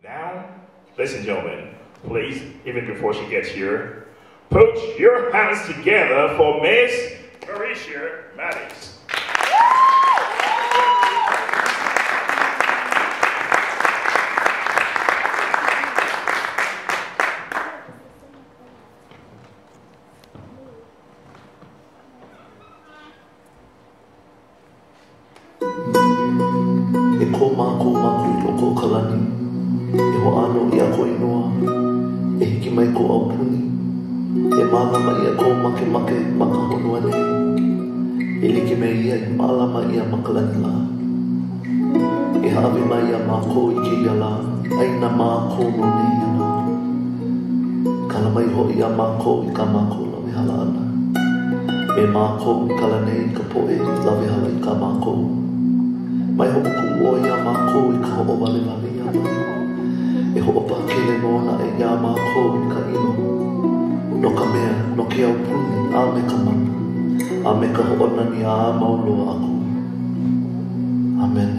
Now, ladies and gentlemen, please, even before she gets here, put your hands together for Miss Verishua Maddix. E ko mākou maku I loko kalani, e ho ano I a ko inoa, e hiki mai ko au puni, e mālama I a ko make maka honua nei, e like me ia I mālama I a makalani la. E hawe mai a mākou I ke ia la, aina mākou no nei ana. Kala mai ho I a mākou I ka mākou lawe hala ana. Me mākou I kala nei ka poe lawe hala I ka mākou. Mai ho'oku o ia mākou I ka ho'o wale ia mai. E ho'opa kele nona e ia mākou I ka ino. No ka mea, no ke au puni, a me ka mana. A me ka ho'onani a mauloa aku. Amen.